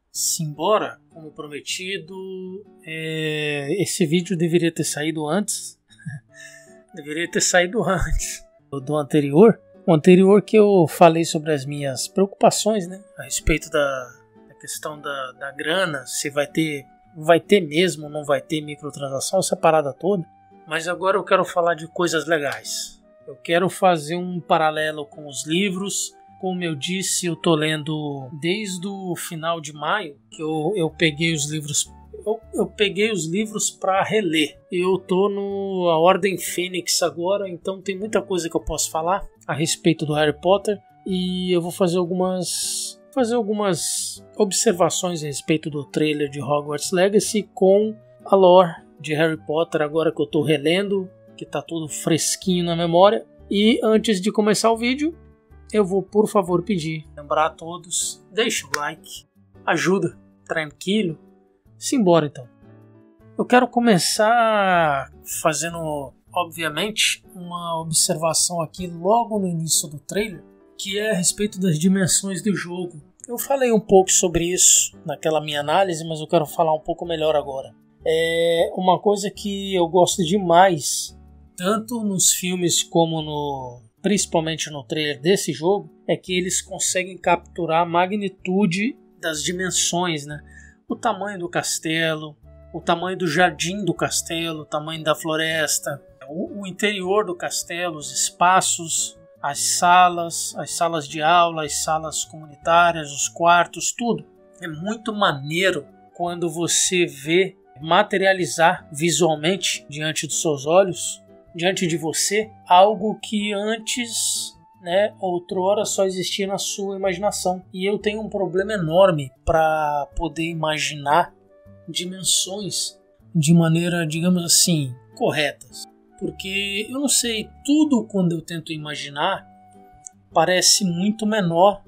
Simbora, como prometido, esse vídeo deveria ter saído antes. Deveria ter saído antes do anterior. O anterior que eu falei sobre as minhas preocupações, né, a respeito da questão da grana, se vai ter mesmo ou não vai ter microtransação, essa parada toda. Mas agora eu quero falar de coisas legais. Eu quero fazer um paralelo com os livros. Como eu disse, eu tô lendo desde o final de maio, que eu peguei os livros. Eu peguei os livros para reler. Eu tô A Ordem Fênix agora, então tem muita coisa que eu posso falar a respeito do Harry Potter. E eu vou fazer algumas observações a respeito do trailer de Hogwarts Legacy com a lore de Harry Potter, agora que eu tô relendo, que tá tudo fresquinho na memória. E antes de começar o vídeo, eu vou, por favor, lembrar a todos, deixa o like, ajuda, tranquilo. Simbora então. Eu quero começar fazendo, obviamente, uma observação aqui logo no início do trailer, que é a respeito das dimensões do jogo. Eu falei um pouco sobre isso naquela minha análise, mas eu quero falar um pouco melhor agora. É uma coisa que eu gosto demais, tanto nos filmes como principalmente no trailer desse jogo, é que eles conseguem capturar a magnitude das dimensões, né? O tamanho do castelo, o tamanho do jardim do castelo, o tamanho da floresta, o interior do castelo, os espaços, as salas de aula, as salas comunitárias, os quartos, tudo. É muito maneiro quando você vê materializar visualmente diante dos seus olhos, diante de você, algo que antes, outrora só existia na sua imaginação. E eu tenho um problema enorme para poder imaginar dimensões de maneira, digamos assim, corretas. Porque eu não sei, tudo quando eu tento imaginar parece muito menor,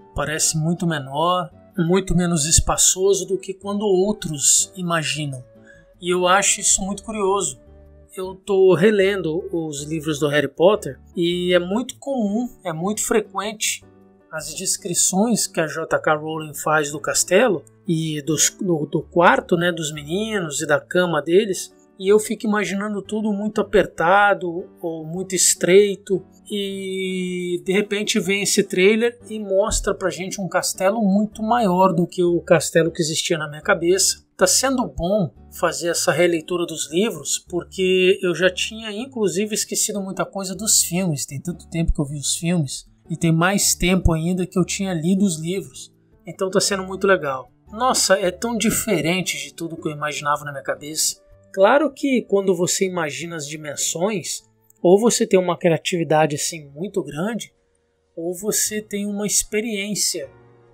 muito menos espaçoso do que quando outros imaginam. E eu acho isso muito curioso. Eu estou relendo os livros do Harry Potter e é muito comum, é muito frequente as descrições que a J.K. Rowling faz do castelo e do quarto, né, dos meninos e da cama deles. E eu fico imaginando tudo muito apertado ou muito estreito. E de repente vem esse trailer e mostra pra gente um castelo muito maior do que o castelo que existia na minha cabeça. Tá sendo bom fazer essa releitura dos livros, porque eu já tinha inclusive esquecido muita coisa dos filmes. Tem tanto tempo que eu vi os filmes e tem mais tempo ainda que eu tinha lido os livros. Então tá sendo muito legal. Nossa, é tão diferente de tudo que eu imaginava na minha cabeça. Claro que quando você imagina as dimensões, ou você tem uma criatividade assim muito grande, ou você tem uma experiência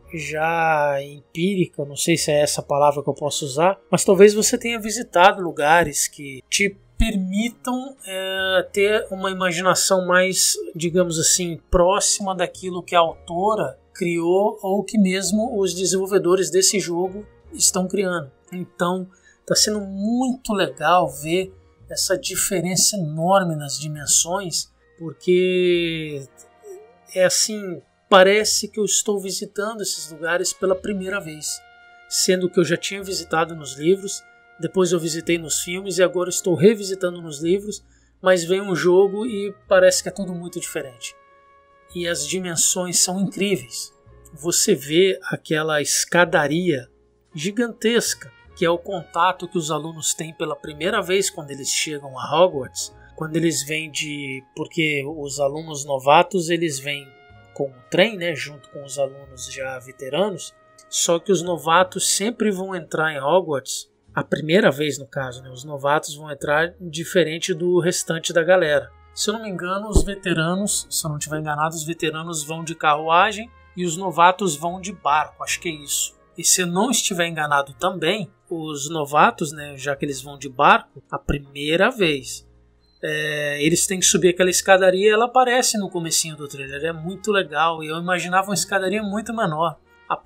já empírica, não sei se é essa palavra que eu posso usar, mas talvez você tenha visitado lugares que te permitam ter uma imaginação mais, digamos assim, próxima daquilo que a autora criou ou que mesmo os desenvolvedores desse jogo estão criando. Então, está sendo muito legal ver essa diferença enorme nas dimensões, porque é assim, parece que eu estou visitando esses lugares pela primeira vez, sendo que eu já tinha visitado nos livros, depois eu visitei nos filmes e agora estou revisitando nos livros, mas vem um jogo e parece que é tudo muito diferente. E as dimensões são incríveis. Você vê aquela escadaria gigantesca, que é o contato que os alunos têm pela primeira vez quando eles chegam a Hogwarts, quando eles vêm porque os alunos novatos eles vêm com o trem, né, junto com os alunos já veteranos, só que os novatos sempre vão entrar em Hogwarts, a primeira vez no caso, né, os novatos vão entrar diferente do restante da galera. Se eu não me engano, os veteranos, se eu não estiver enganado, os veteranos vão de carruagem e os novatos vão de barco, acho que é isso. E se eu não estiver enganado também, os novatos, né, já que eles vão de barco, a primeira vez, eles têm que subir aquela escadaria e ela aparece no comecinho do trailer. É muito legal. E eu imaginava uma escadaria muito menor.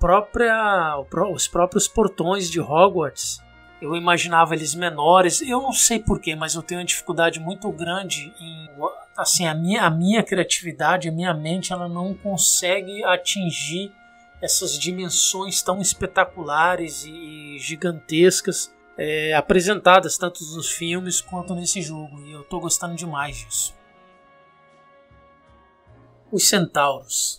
Os próprios portões de Hogwarts, eu imaginava eles menores. Eu não sei porquê, mas eu tenho uma dificuldade muito grande em... Assim, a minha criatividade, a minha mente, ela não consegue atingir essas dimensões tão espetaculares e gigantescas apresentadas tanto nos filmes quanto nesse jogo, e eu estou gostando demais disso. Os centauros.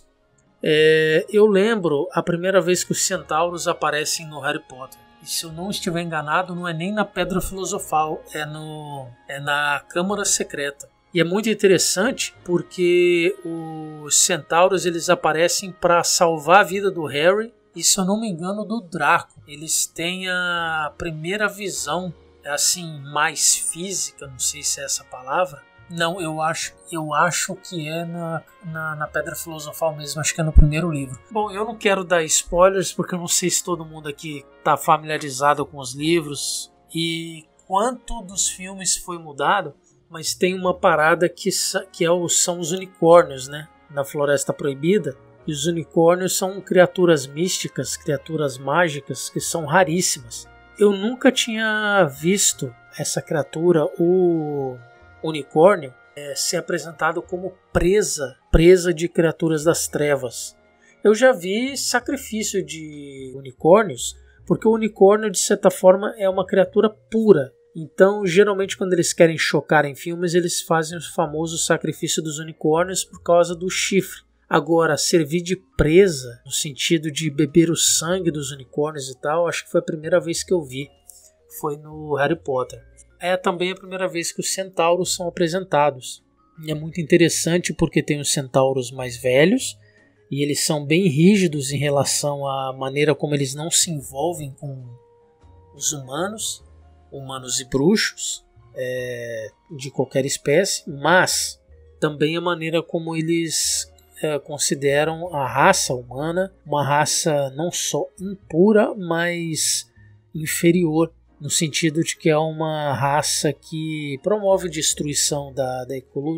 Eu lembro a primeira vez que os centauros aparecem no Harry Potter. E se eu não estiver enganado, não é nem na Pedra Filosofal, é na Câmara Secreta. E é muito interessante porque os centauros eles aparecem para salvar a vida do Harry e, se eu não me engano, do Draco. Eles têm a primeira visão, assim, mais física, não sei se é essa palavra. Não, eu acho que é na Pedra Filosofal mesmo, acho que é no primeiro livro. Bom, eu não quero dar spoilers porque eu não sei se todo mundo aqui está familiarizado com os livros e quanto dos filmes foi mudado, mas tem uma parada que são os unicórnios, né? Na Floresta Proibida. E os unicórnios são criaturas místicas, criaturas mágicas que são raríssimas. Eu nunca tinha visto essa criatura, o unicórnio, ser apresentado como presa de criaturas das trevas. Eu já vi sacrifício de unicórnios, porque o unicórnio, de certa forma, é uma criatura pura. Então, geralmente, quando eles querem chocar em filmes, eles fazem o famoso sacrifício dos unicórnios por causa do chifre. Agora, servir de presa, no sentido de beber o sangue dos unicórnios e tal, acho que foi a primeira vez que eu vi. Foi no Harry Potter. É também a primeira vez que os centauros são apresentados. E é muito interessante porque tem os centauros mais velhos e eles são bem rígidos em relação à maneira como eles não se envolvem com os humanos e bruxos de qualquer espécie, mas também a maneira como eles consideram a raça humana uma raça não só impura, mas inferior, no sentido de que é uma raça que promove destruição da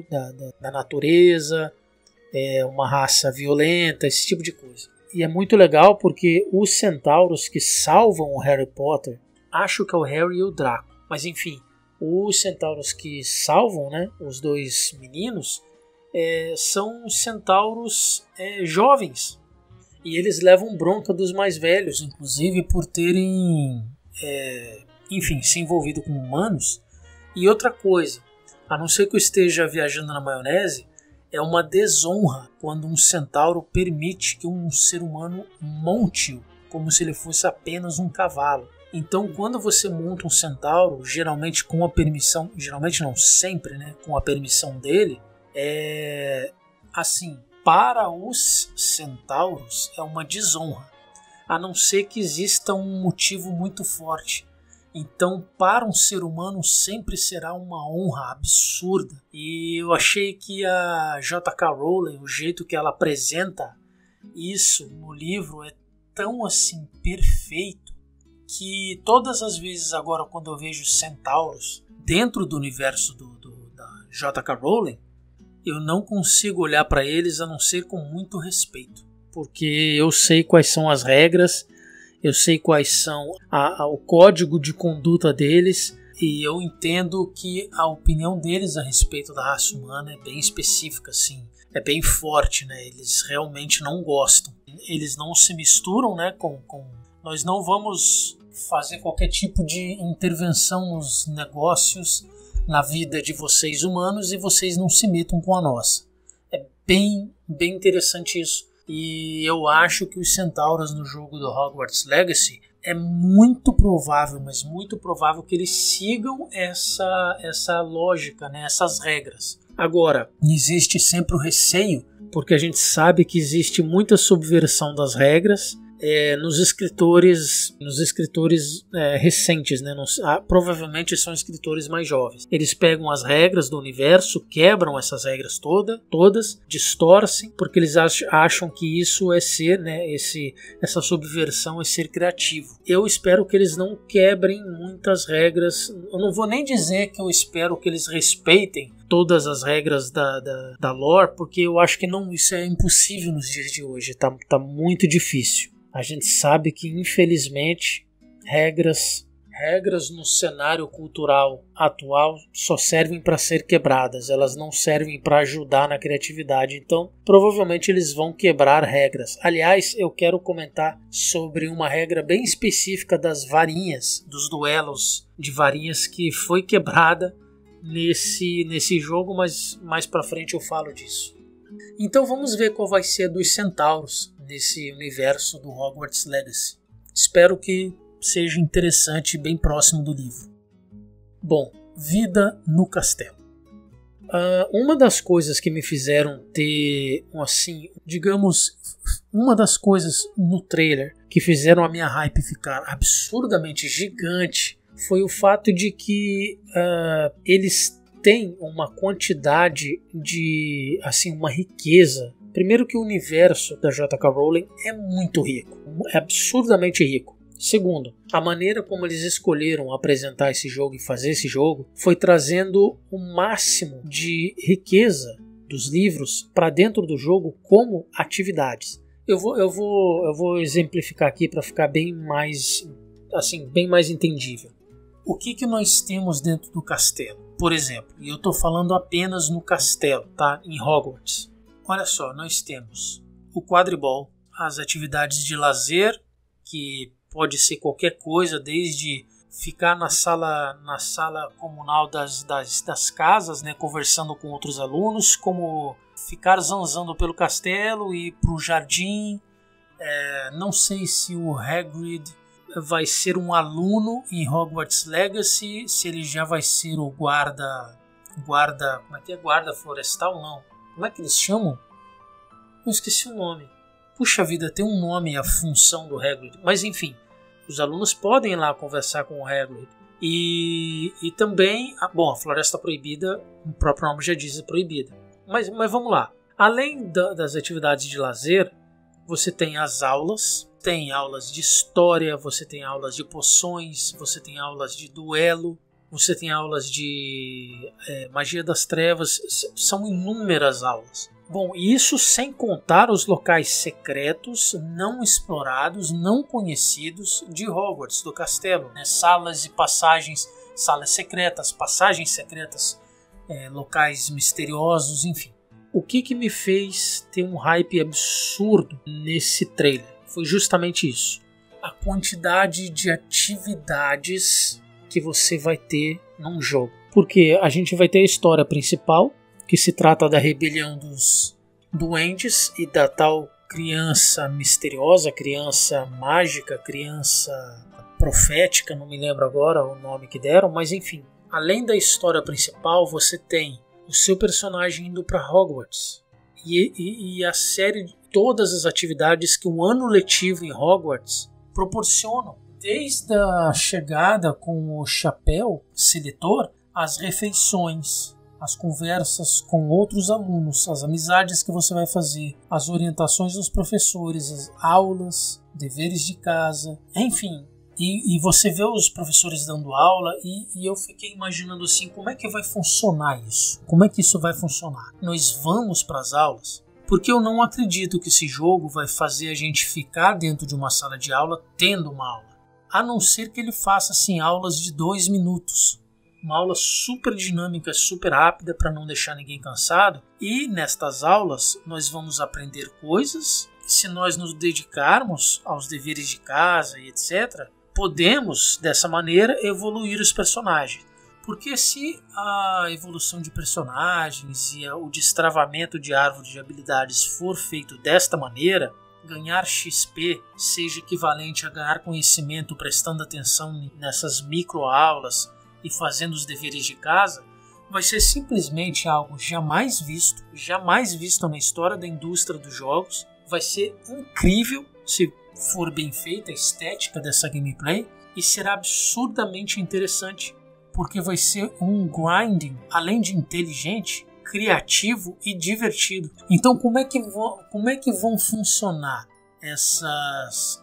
natureza, é uma raça violenta, esse tipo de coisa. E é muito legal porque os centauros que salvam o Harry Potter, acho que é o Harry e o Draco, mas enfim, os centauros que salvam, né, os dois meninos, são centauros jovens, e eles levam bronca dos mais velhos, inclusive por terem se envolvido com humanos. E outra coisa, a não ser que eu esteja viajando na maionese, é uma desonra quando um centauro permite que um ser humano monte-o como se ele fosse apenas um cavalo. Então, quando você monta um centauro, geralmente com a permissão, geralmente não sempre, né, com a permissão dele, para os centauros é uma desonra, a não ser que exista um motivo muito forte. Então, para um ser humano sempre será uma honra absurda. E eu achei que a J.K. Rowling, o jeito que ela apresenta isso no livro é tão assim perfeito, que todas as vezes agora quando eu vejo centauros dentro do universo da J.K. Rowling, eu não consigo olhar para eles a não ser com muito respeito, porque eu sei quais são as regras, eu sei quais são o código de conduta deles, e eu entendo que a opinião deles a respeito da raça humana é bem específica, assim, é bem forte, né? Eles realmente não gostam, eles não se misturam, né, nós não vamos fazer qualquer tipo de intervenção nos negócios, na vida de vocês humanos, e vocês não se metam com a nossa. É bem interessante isso. E eu acho que os centauros no jogo do Hogwarts Legacy é muito provável, mas muito provável que eles sigam essa lógica, né, essas regras. Agora, existe sempre o receio, porque a gente sabe que existe muita subversão das regras nos escritores recentes, né? Provavelmente são escritores mais jovens. Eles pegam as regras do universo, quebram essas regras todas, distorcem, porque eles acham que isso é ser, né? Essa subversão é ser criativo. Eu espero que eles não quebrem muitas regras. Eu não vou nem dizer que eu espero que eles respeitem todas as regras da lore, porque eu acho que isso é impossível nos dias de hoje. Tá muito difícil. A gente sabe que, infelizmente, regras regras no cenário cultural atual só servem para ser quebradas, elas não servem para ajudar na criatividade, então provavelmente eles vão quebrar regras. Aliás, eu quero comentar sobre uma regra bem específica das varinhas, dos duelos de varinhas que foi quebrada nesse jogo, mas mais para frente eu falo disso. Então vamos ver qual vai ser a dos centauros nesse universo do Hogwarts Legacy. Espero que seja interessante e bem próximo do livro. Bom, vida no castelo. Uma das coisas que me fizeram ter, assim, digamos, uma das coisas no trailer que fizeram a minha hype ficar absurdamente gigante foi o fato de que eles têm uma quantidade de, assim, uma riqueza. Primeiro que o universo da J.K. Rowling é muito rico, é absurdamente rico. Segundo, a maneira como eles escolheram apresentar esse jogo e fazer esse jogo foi trazendo o máximo de riqueza dos livros para dentro do jogo como atividades. Eu vou exemplificar aqui para ficar bem mais, assim, bem mais entendível. O que nós temos dentro do castelo? Por exemplo, e eu estou falando apenas no castelo, tá? Em Hogwarts. Olha só, nós temos o quadribol, as atividades de lazer, que pode ser qualquer coisa, desde ficar na sala comunal das casas, né, conversando com outros alunos, como ficar zanzando pelo castelo e ir para o jardim. Não sei se o Hagrid vai ser um aluno em Hogwarts Legacy, se ele já vai ser o guarda, como é que é? Guarda florestal? Não. Como é que eles chamam? Eu esqueci o nome. Puxa vida, tem um nome a função do Hagrid. Mas enfim, os alunos podem ir lá conversar com o Hagrid. E também, a Floresta Proibida, o próprio nome já diz, é proibida. Mas vamos lá. Além das atividades de lazer, você tem as aulas. Tem aulas de história, você tem aulas de poções, você tem aulas de duelo, você tem aulas de magia das trevas. São inúmeras aulas. Bom, isso sem contar os locais secretos, não explorados, não conhecidos de Hogwarts, do castelo, né? Salas e passagens, salas secretas, passagens secretas, locais misteriosos, enfim. O que me fez ter um hype absurdo nesse trailer foi justamente isso. A quantidade de atividades que você vai ter num jogo. Porque a gente vai ter a história principal, que se trata da rebelião dos duendes e da tal criança misteriosa, criança mágica, criança profética, não me lembro agora o nome que deram, mas enfim. Além da história principal, você tem o seu personagem indo para Hogwarts e a série de todas as atividades que um ano letivo em Hogwarts proporcionam. Desde a chegada com o chapéu seletor, as refeições, as conversas com outros alunos, as amizades que você vai fazer, as orientações dos professores, as aulas, deveres de casa, enfim. E você vê os professores dando aula e eu fiquei imaginando assim, como é que vai funcionar isso? Como é que isso vai funcionar? Nós vamos para as aulas? Porque eu não acredito que esse jogo vai fazer a gente ficar dentro de uma sala de aula tendo uma aula. A não ser que ele faça assim, aulas de 2 minutos. Uma aula super dinâmica, super rápida para não deixar ninguém cansado. E nestas aulas nós vamos aprender coisas. Se nós nos dedicarmos aos deveres de casa e etc., podemos dessa maneira evoluir os personagens. Porque se a evolução de personagens e o destravamento de árvore de habilidades for feito desta maneira, ganhar XP seja equivalente a ganhar conhecimento prestando atenção nessas microaulas e fazendo os deveres de casa, vai ser simplesmente algo jamais visto na história da indústria dos jogos. Vai ser incrível se for bem feita a estética dessa gameplay e será absurdamente interessante, porque vai ser um grinding, além de inteligente, criativo e divertido. Então como é que vão funcionar essas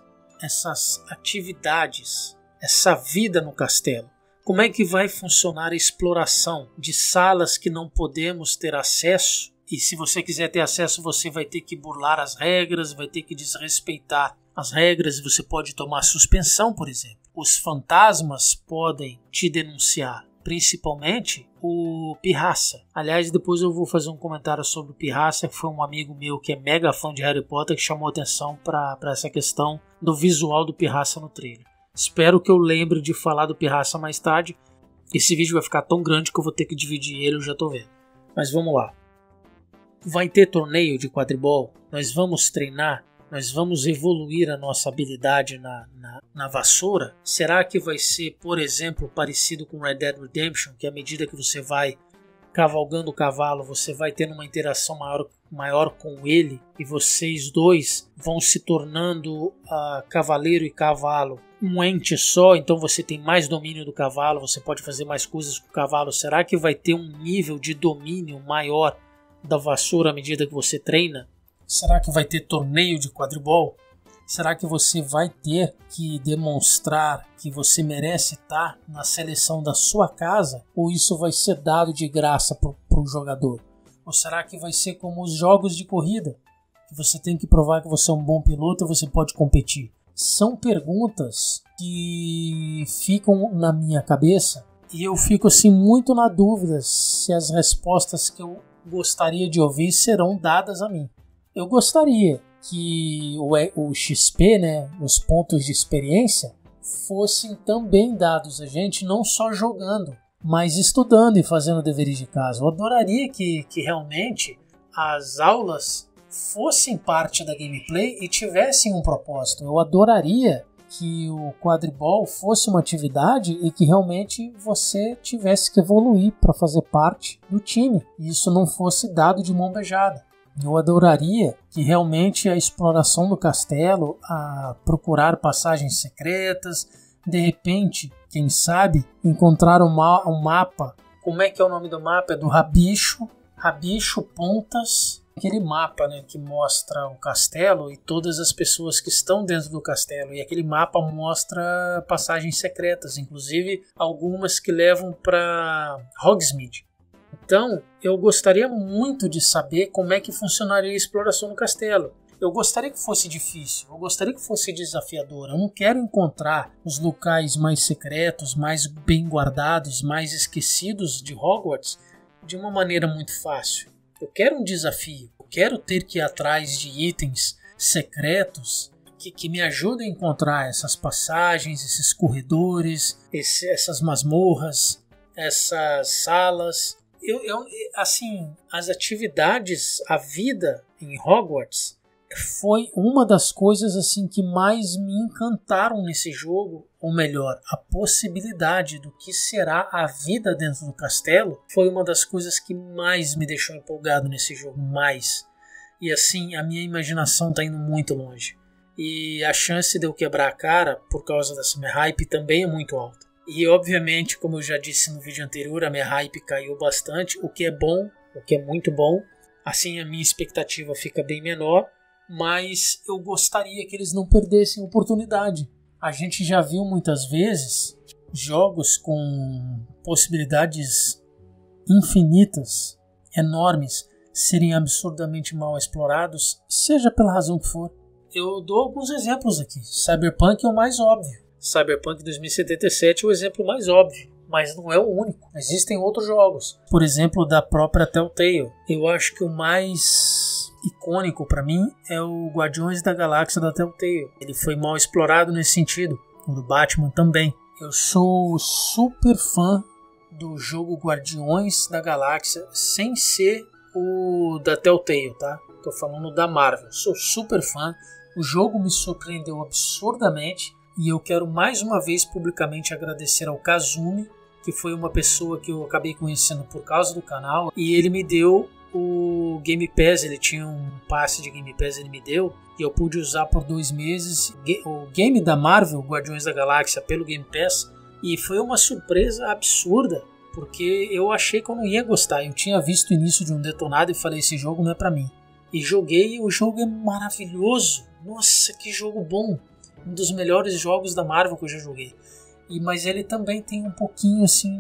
atividades, essa vida no castelo? Como é que vai funcionar a exploração de salas que não podemos ter acesso? E se você quiser ter acesso, você vai ter que burlar as regras, vai ter que desrespeitar as regras, você pode tomar suspensão, por exemplo. os fantasmas podem te denunciar, principalmente o Pirraça. Aliás, depois eu vou fazer um comentário sobre o Pirraça, que foi um amigo meu que é mega fã de Harry Potter que chamou atenção para essa questão do visual do Pirraça no trailer. Espero que eu lembre de falar do Pirraça mais tarde. Esse vídeo vai ficar tão grande que eu vou ter que dividir ele, eu já tô vendo. Mas vamos lá. Vai ter torneio de quadribol, nós vamos treinar, nós vamos evoluir a nossa habilidade na vassoura. Será que vai ser, por exemplo, parecido com Red Dead Redemption, que à medida que você vai cavalgando o cavalo, você vai tendo uma interação maior com ele e vocês dois vão se tornando cavaleiro e cavalo um ente só, então você tem mais domínio do cavalo, você pode fazer mais coisas com o cavalo. Será que vai ter um nível de domínio maior da vassoura à medida que você treina? Será que vai ter torneio de quadribol? Será que você vai ter que demonstrar que você merece estar na seleção da sua casa? Ou isso vai ser dado de graça para o jogador? Ou será que vai ser como os jogos de corrida? Que você tem que provar que você é um bom piloto e você pode competir? São perguntas que ficam na minha cabeça e eu fico assim muito na dúvida se as respostas que eu gostaria de ouvir serão dadas a mim. Eu gostaria que o XP, né, os pontos de experiência, fossem também dados a gente, não só jogando, mas estudando e fazendo deveres de casa. Eu adoraria que realmente as aulas fossem parte da gameplay e tivessem um propósito. Eu adoraria que o quadribol fosse uma atividade e que realmente você tivesse que evoluir para fazer parte do time. E isso não fosse dado de mão beijada. Eu adoraria que realmente a exploração do castelo, a procurar passagens secretas, de repente, quem sabe, encontrar um mapa. Como é que é o nome do mapa? É do Rabicho Pontas. Aquele mapa, né, que mostra o castelo e todas as pessoas que estão dentro do castelo. E aquele mapa mostra passagens secretas, inclusive algumas que levam para Hogsmeade. Então, eu gostaria muito de saber como é que funcionaria a exploração no castelo. Eu gostaria que fosse difícil, eu gostaria que fosse desafiador. Eu não quero encontrar os locais mais secretos, mais bem guardados, mais esquecidos de Hogwarts de uma maneira muito fácil. Eu quero um desafio, eu quero ter que ir atrás de itens secretos que me ajudem a encontrar essas passagens, esses corredores, essas masmorras, essas salas. Assim, as atividades, a vida em Hogwarts foi uma das coisas assim que mais me encantaram nesse jogo, ou melhor, a possibilidade do que será a vida dentro do castelo foi uma das coisas que mais me deixou empolgado nesse jogo, mais. E assim, a minha imaginação está indo muito longe. E a chance de eu quebrar a cara por causa dessa minha hype também é muito alta. E obviamente, como eu já disse no vídeo anterior, a minha hype caiu bastante, o que é bom, o que é muito bom. Assim a minha expectativa fica bem menor, mas eu gostaria que eles não perdessem a oportunidade. A gente já viu muitas vezes jogos com possibilidades infinitas, enormes, serem absurdamente mal explorados, seja pela razão que for. Eu dou alguns exemplos aqui. Cyberpunk é o mais óbvio. Cyberpunk 2077 é o exemplo mais óbvio, mas não é o único. Existem outros jogos, por exemplo, da própria Telltale. Eu acho que o mais icônico para mim é o Guardiões da Galáxia da Telltale. Ele foi mal explorado nesse sentido, o do Batman também. Eu sou super fã do jogo Guardiões da Galáxia, sem ser o da Telltale, tá? Tô falando da Marvel. Sou super fã. O jogo me surpreendeu absurdamente. E eu quero mais uma vez publicamente agradecer ao Kazumi, que foi uma pessoa que eu acabei conhecendo por causa do canal. E ele me deu o Game Pass, ele tinha um passe de Game Pass, ele me deu. E eu pude usar por 2 meses o game da Marvel, Guardiões da Galáxia, pelo Game Pass. E foi uma surpresa absurda, porque eu achei que eu não ia gostar. Eu tinha visto o início de um detonado e falei, esse jogo não é pra mim. E joguei e o jogo é maravilhoso. Nossa, que jogo bom. Um dos melhores jogos da Marvel que eu já joguei. Mas ele também tem um pouquinho assim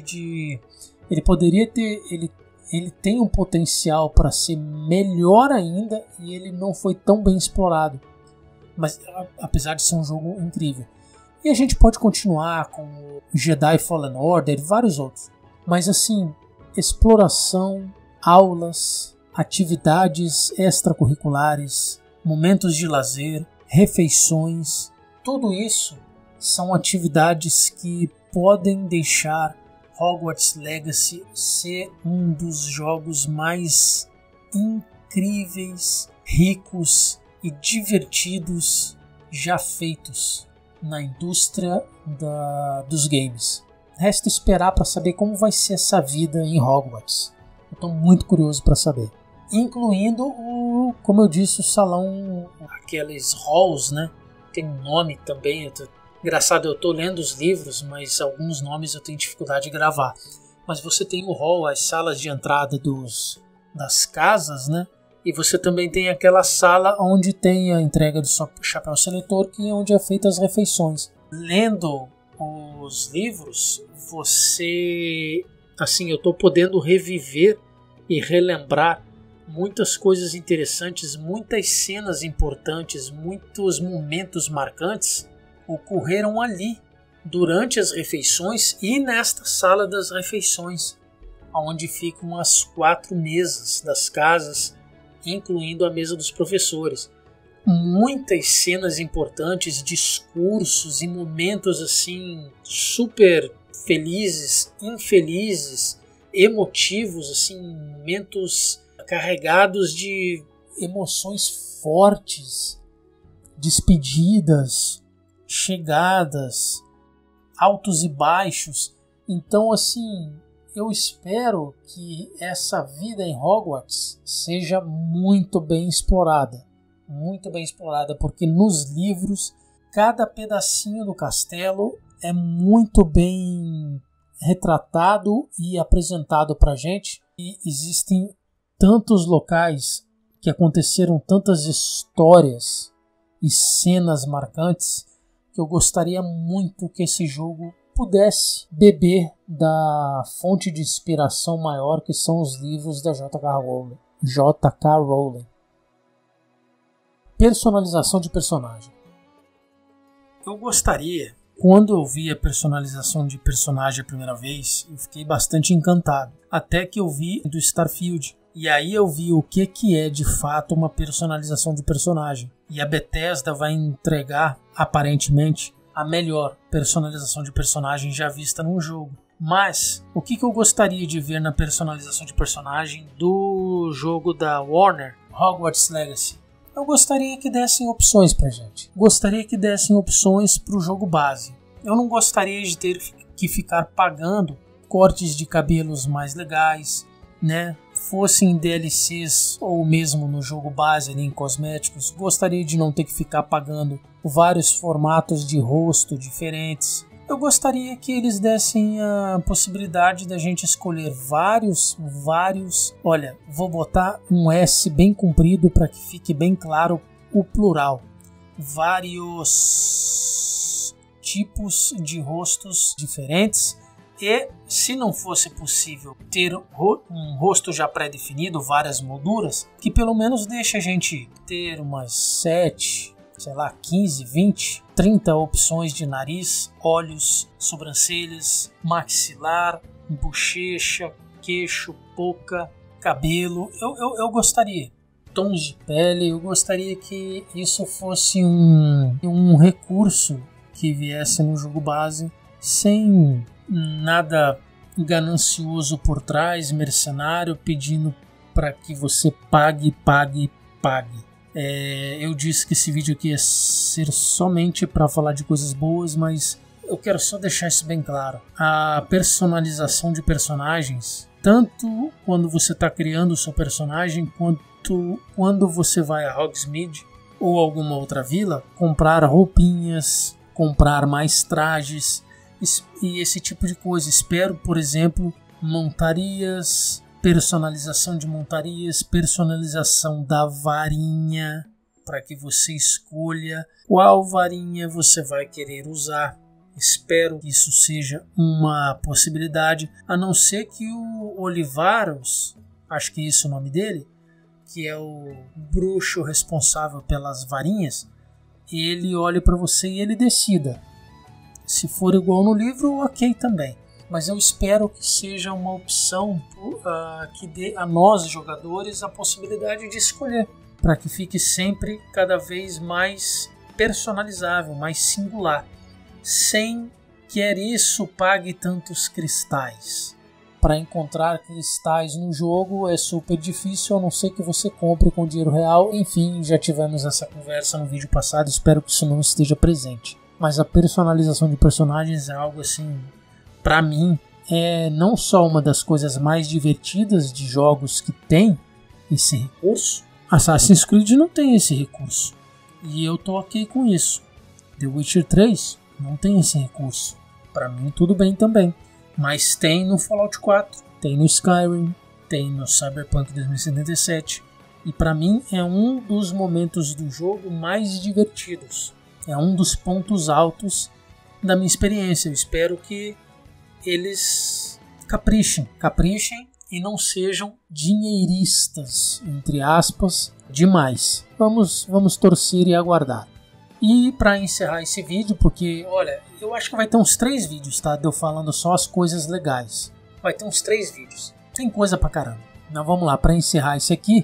de ele poderia ter, ele tem um potencial para ser melhor ainda e ele não foi tão bem explorado. Mas apesar de ser um jogo incrível. E a gente pode continuar com o Jedi Fallen Order e vários outros. Mas assim, exploração, aulas, atividades extracurriculares, momentos de lazer, refeições, tudo isso são atividades que podem deixar Hogwarts Legacy ser um dos jogos mais incríveis, ricos e divertidos já feitos na indústria dos games. Resta esperar para saber como vai ser essa vida em Hogwarts. Eu estou muito curioso para saber. Incluindo como eu disse, o salão, aqueles halls, né? Tem um nome também. Engraçado, eu estou lendo os livros, mas alguns nomes eu tenho dificuldade de gravar. Mas você tem o hall, as salas de entrada das casas, né? E você também tem aquela sala onde tem a entrega do chapéu seletor, que é onde é feita as refeições. Lendo os livros, eu estou podendo reviver e relembrar muitas coisas interessantes, muitas cenas importantes, muitos momentos marcantes ocorreram ali durante as refeições e nesta sala das refeições, onde ficam as 4 mesas das casas, incluindo a mesa dos professores. Muitas cenas importantes, discursos e momentos assim super felizes, infelizes, emotivos, assim, momentos carregados de emoções fortes, despedidas, chegadas, altos e baixos. Então, assim, eu espero que essa vida em Hogwarts seja muito bem explorada, porque nos livros cada pedacinho do castelo é muito bem retratado e apresentado pra gente, e existem tantos locais que aconteceram tantas histórias e cenas marcantes que eu gostaria muito que esse jogo pudesse beber da fonte de inspiração maior que são os livros da J.K. Rowling. Personalização de personagem. Eu gostaria, quando eu vi a personalização de personagem a primeira vez, eu fiquei bastante encantado. Até que eu vi do Starfield. E aí eu vi o que é de fato uma personalização de personagem. E a Bethesda vai entregar, aparentemente, a melhor personalização de personagem já vista num jogo. Mas, o que eu gostaria de ver na personalização de personagem do jogo da Warner, Hogwarts Legacy? Eu gostaria que dessem opções pra gente. Gostaria que dessem opções pro jogo base. Eu não gostaria de ter que ficar pagando cortes de cabelos mais legais, né? Fossem DLCs ou mesmo no jogo base ali em cosméticos. Gostaria de não ter que ficar pagando vários formatos de rosto diferentes. Eu gostaria que eles dessem a possibilidade da gente escolher vários, olha, vou botar um S bem comprido para que fique bem claro o plural, vários tipos de rostos diferentes. E se não fosse possível ter um rosto já pré-definido, várias molduras, que pelo menos deixe a gente ter umas 7, 15, 20, 30 opções de nariz, olhos, sobrancelhas, maxilar, bochecha, queixo, boca, cabelo. Eu gostaria. Tons de pele, eu gostaria que isso fosse um recurso que viesse no jogo base, sem nada ganancioso por trás, mercenário, pedindo para que você pague. Eu disse que esse vídeo aqui ia ser somente para falar de coisas boas, mas eu quero só deixar isso bem claro. A personalização de personagens, tanto quando você está criando o seu personagem, quanto quando você vai a Hogsmeade ou alguma outra vila, comprar roupinhas, comprar mais trajes e esse tipo de coisa. Espero, por exemplo, montarias, personalização de montarias, personalização da varinha, para que você escolha qual varinha você vai querer usar. Espero que isso seja uma possibilidade, a não ser que o Olivaros, acho que é esse o nome dele, que é o bruxo responsável pelas varinhas, ele olhe para você e ele decida Se for igual no livro, ok também. Mas eu espero que seja uma opção que dê a nós, jogadores, a possibilidade de escolher, para que fique sempre cada vez mais personalizável, mais singular, sem quer isso pague tantos cristais. Para encontrar cristais no jogo é super difícil, a não ser que você compre com dinheiro real. Enfim, já tivemos essa conversa no vídeo passado, espero que isso não esteja presente. Mas a personalização de personagens é algo assim, para mim, é não só uma das coisas mais divertidas de jogos que tem esse recurso. Assassin's Creed não tem esse recurso, e eu tô ok com isso. The Witcher 3 não tem esse recurso, para mim tudo bem também. Mas tem no Fallout 4, tem no Skyrim, tem no Cyberpunk 2077. E para mim é um dos momentos do jogo mais divertidos. É um dos pontos altos da minha experiência. Eu espero que eles caprichem e não sejam dinheiristas, entre aspas, demais. Vamos torcer e aguardar. E para encerrar esse vídeo, porque olha, eu acho que vai ter uns 3 vídeos, tá? De eu falando só as coisas legais. Vai ter uns 3 vídeos. Tem coisa pra caramba. Então vamos lá, para encerrar esse aqui,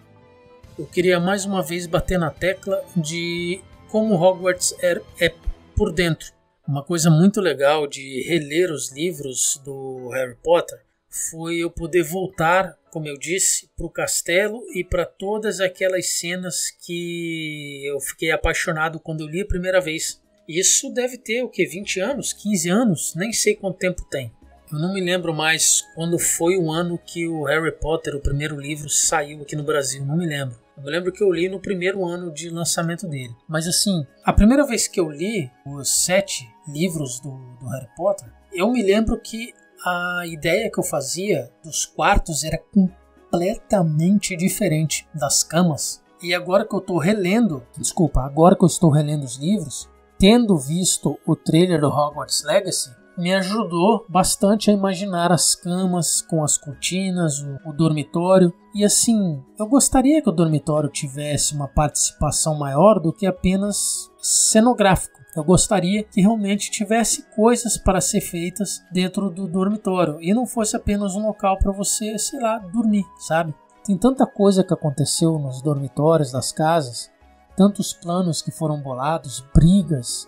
eu queria mais uma vez bater na tecla de como Hogwarts é por dentro. Uma coisa muito legal de reler os livros do Harry Potter foi eu poder voltar, como eu disse, para o castelo e para todas aquelas cenas que eu fiquei apaixonado quando eu li a primeira vez. Isso deve ter o que, 20 anos, 15 anos? Nem sei quanto tempo tem. Eu não me lembro mais quando foi o ano que o Harry Potter, o primeiro livro, saiu aqui no Brasil. Não me lembro. Eu me lembro que eu li no primeiro ano de lançamento dele. Mas assim, a primeira vez que eu li os 7 livros do Harry Potter, eu me lembro que a ideia que eu fazia dos quartos era completamente diferente das camas. E agora que eu estou relendo os livros, tendo visto o trailer do Hogwarts Legacy, me ajudou bastante a imaginar as camas com as cortinas, o dormitório. E assim, eu gostaria que o dormitório tivesse uma participação maior do que apenas cenográfico. Eu gostaria que realmente tivesse coisas para ser feitas dentro do dormitório e não fosse apenas um local para você, sei lá, dormir, sabe? Tem tanta coisa que aconteceu nos dormitórios das casas, tantos planos que foram bolados, brigas,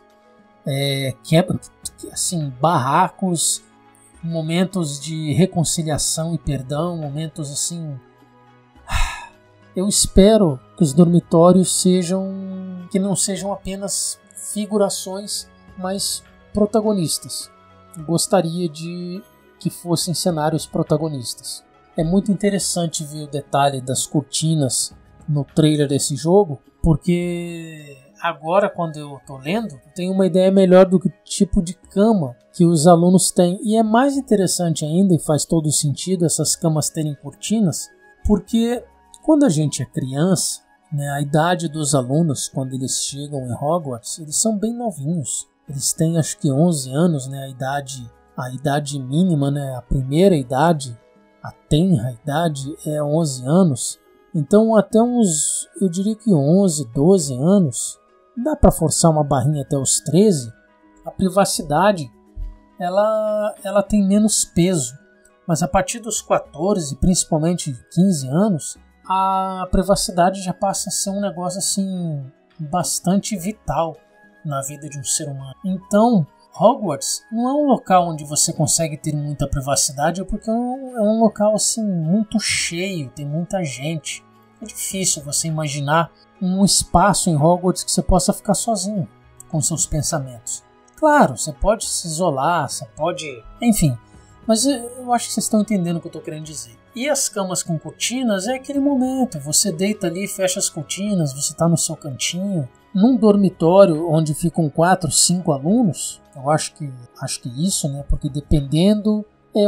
barracos, momentos de reconciliação e perdão, momentos assim. Eu espero que os dormitórios que não sejam apenas figurações, mas protagonistas. Gostaria de que fossem cenários protagonistas. É muito interessante ver o detalhe das cortinas no trailer desse jogo, porque agora, quando eu estou lendo, eu tenho uma ideia melhor do tipo de cama que os alunos têm. E é mais interessante ainda, e faz todo sentido essas camas terem cortinas, porque quando a gente é criança, né, a idade dos alunos, quando eles chegam em Hogwarts, eles são bem novinhos. Eles têm acho que 11 anos, né, a idade mínima, né, a primeira idade, a tenra idade é 11 anos. Então até uns, eu diria que 11, 12 anos, dá para forçar uma barrinha até os 13, a privacidade ela tem menos peso. Mas a partir dos 14, principalmente 15 anos, a privacidade já passa a ser um negócio assim bastante vital na vida de um ser humano. Então, Hogwarts não é um local onde você consegue ter muita privacidade, porque é um local assim muito cheio, tem muita gente. É difícil você imaginar um espaço em Hogwarts que você possa ficar sozinho com seus pensamentos. Claro, você pode se isolar, você pode... Enfim, mas eu acho que vocês estão entendendo o que eu estou querendo dizer. E as camas com cortinas é aquele momento, você deita ali, fecha as cortinas, você está no seu cantinho. Num dormitório onde ficam 4, 5 alunos, eu acho que isso, né? Porque dependendo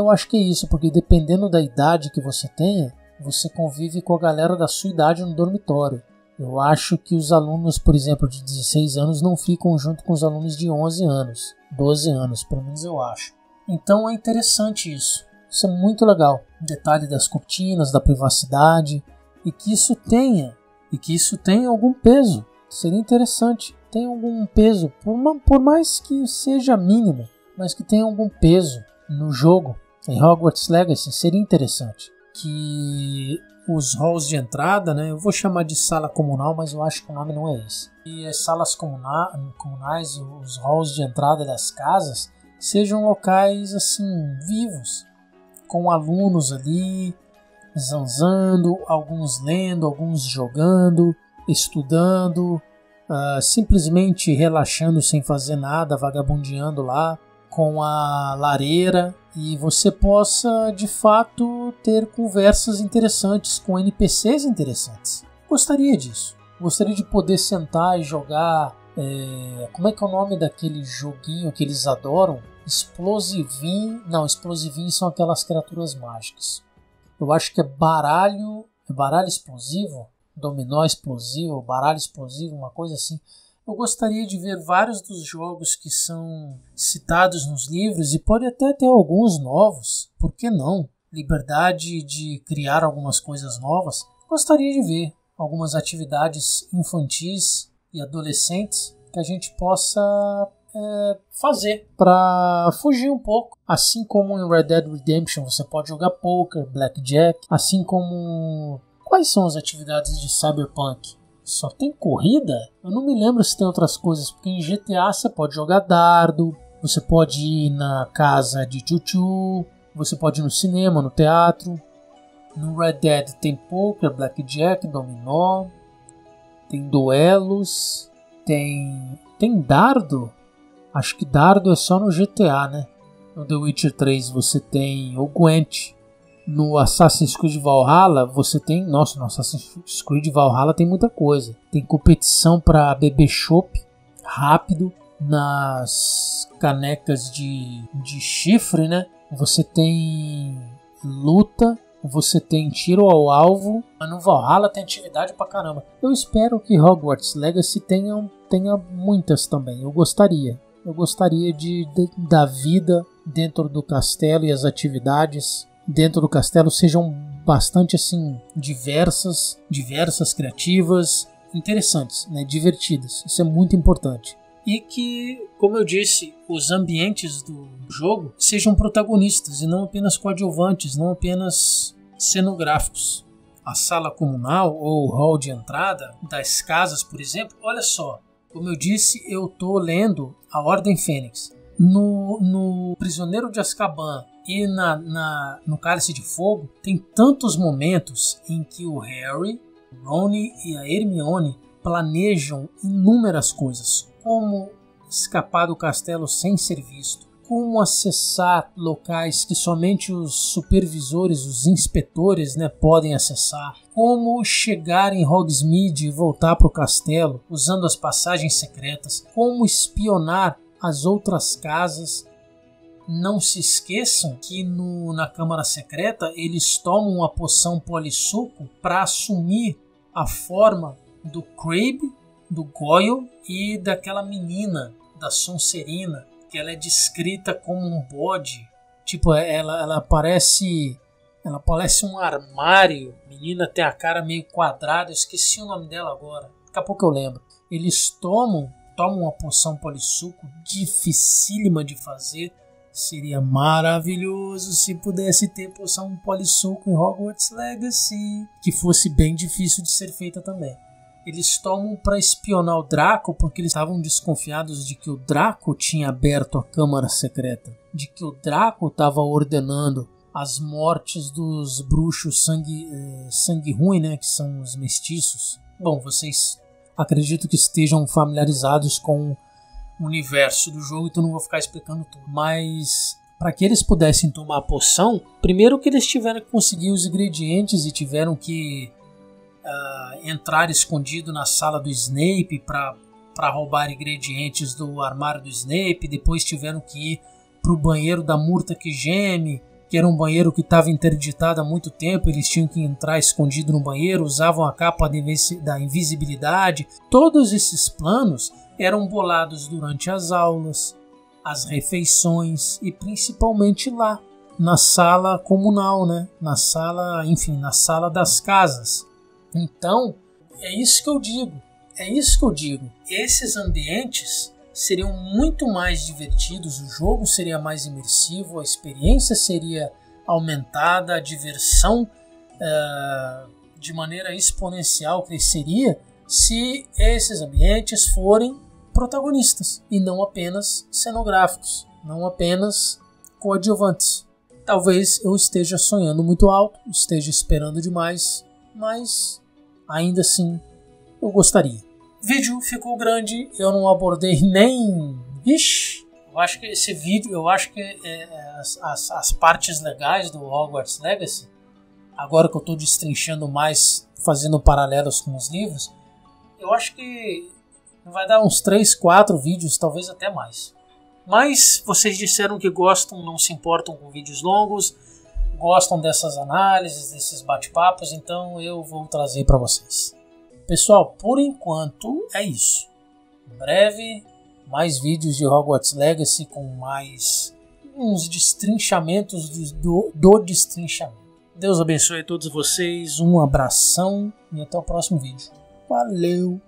da idade que você tenha, você convive com a galera da sua idade no dormitório. Eu acho que os alunos, por exemplo, de 16 anos não ficam junto com os alunos de 11 anos, 12 anos, pelo menos eu acho. Então é interessante isso. Isso é muito legal. O detalhe das cortinas, da privacidade, e que isso tenha algum peso. Seria interessante tem algum peso, por mais que seja mínimo, mas que tenha algum peso no jogo. Em Hogwarts Legacy seria interessante que os halls de entrada, né, eu vou chamar de sala comunal, mas eu acho que o nome não é esse. E as salas comunais, os halls de entrada das casas, sejam locais assim vivos, com alunos ali zanzando, alguns lendo, alguns jogando, estudando, simplesmente relaxando sem fazer nada, vagabundeando lá com a lareira, e você possa de fato ter conversas interessantes com NPCs interessantes. Gostaria disso. Gostaria de poder sentar e jogar. Como é que é o nome daquele joguinho que eles adoram? Explosivinho. Não, Explosivinho são aquelas criaturas mágicas. Eu acho que é baralho explosivo, dominó explosivo, baralho explosivo, uma coisa assim. Eu gostaria de ver vários dos jogos que são citados nos livros e pode até ter alguns novos, por que não? Liberdade de criar algumas coisas novas. Gostaria de ver algumas atividades infantis e adolescentes que a gente possa fazer para fugir um pouco. Assim como em Red Dead Redemption você pode jogar poker, blackjack, assim como... Quais são as atividades de Cyberpunk? Só tem corrida? Eu não me lembro se tem outras coisas, porque em GTA você pode jogar dardo, você pode ir na casa de tchutchu, você pode ir no cinema, no teatro. No Red Dead tem poker, blackjack, dominó, tem duelos, tem dardo? Acho que dardo é só no GTA, né? No The Witcher 3 você tem o Gwent. No Assassin's Creed Valhalla você tem... Nossa, no Assassin's Creed Valhalla tem muita coisa. Tem competição para beber chopp rápido nas canecas de chifre, né? Você tem luta, você tem tiro ao alvo. Mas no Valhalla tem atividade pra caramba. Eu espero que Hogwarts Legacy tenha muitas também. Eu gostaria da vida dentro do castelo e as atividades dentro do castelo sejam bastante assim diversas, criativas, interessantes, né, divertidas. Isso é muito importante. E que, como eu disse, os ambientes do jogo sejam protagonistas e não apenas coadjuvantes, não apenas cenográficos. A sala comunal ou o hall de entrada das casas, por exemplo, olha só, como eu disse, eu estou lendo A Ordem Fênix. No Prisioneiro de Azkaban e no Cálice de Fogo, tem tantos momentos em que o Harry, o Ron e a Hermione planejam inúmeras coisas, como escapar do castelo sem ser visto, como acessar locais que somente os supervisores, os inspetores, né, podem acessar, como chegar em Hogsmeade e voltar para o castelo usando as passagens secretas, como espionar as outras casas. Não se esqueçam que na Câmara Secreta eles tomam uma poção polissuco para assumir a forma do Crabbe, do Goyle e daquela menina, da Sonserina, que ela é descrita como um bode. Tipo, ela parece um armário. A menina tem a cara meio quadrada, eu esqueci o nome dela agora. Daqui a pouco eu lembro. Eles tomam uma poção polissuco dificílima de fazer. Seria maravilhoso se pudesse ter poção polissuco em Hogwarts Legacy, que fosse bem difícil de ser feita também. Eles tomam para espionar o Draco porque eles estavam desconfiados de que o Draco tinha aberto a Câmara Secreta, de que o Draco estava ordenando as mortes dos bruxos sangue ruim, né, que são os mestiços. Bom, vocês acredito que estejam familiarizados com o universo do jogo, então não vou ficar explicando tudo. Mas para que eles pudessem tomar a poção, primeiro que eles tiveram que conseguir os ingredientes e tiveram que entrar escondido na sala do Snape para roubar ingredientes do armário do Snape. Depois tiveram que ir para o banheiro da Murta que Geme, que era um banheiro que estava interditado há muito tempo. Eles tinham que entrar escondido no banheiro, usavam a capa da invisibilidade. Todos esses planos eram bolados durante as aulas, as refeições e principalmente lá, na sala comunal, né? Na sala das casas. Então, é isso que eu digo. é isso que eu digo. Esses ambientes seriam muito mais divertidos, o jogo seria mais imersivo, a experiência seria aumentada, a diversão de maneira exponencial cresceria se esses ambientes forem protagonistas e não apenas cenográficos, não apenas coadjuvantes. Talvez eu esteja sonhando muito alto, esteja esperando demais, mas ainda assim eu gostaria. O vídeo ficou grande, eu não abordei nem... Vixe! Eu acho que esse vídeo, as partes legais do Hogwarts Legacy, agora que eu estou destrinchando mais, fazendo paralelos com os livros, eu acho que vai dar uns 3, 4 vídeos, talvez até mais. Mas vocês disseram que gostam, não se importam com vídeos longos, gostam dessas análises, desses bate-papos, então eu vou trazer para vocês. Pessoal, por enquanto é isso. Em breve, mais vídeos de Hogwarts Legacy com mais uns destrinchamentos do destrinchamento. Deus abençoe a todos vocês, um abração e até o próximo vídeo. Valeu!